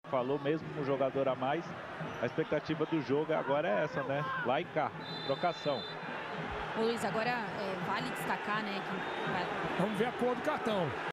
Falou mesmo com um jogador a mais, a expectativa do jogo agora é essa, né? Lá e cá, trocação. Ô Luiz, agora vale destacar, né? Que... Vamos ver a cor do cartão.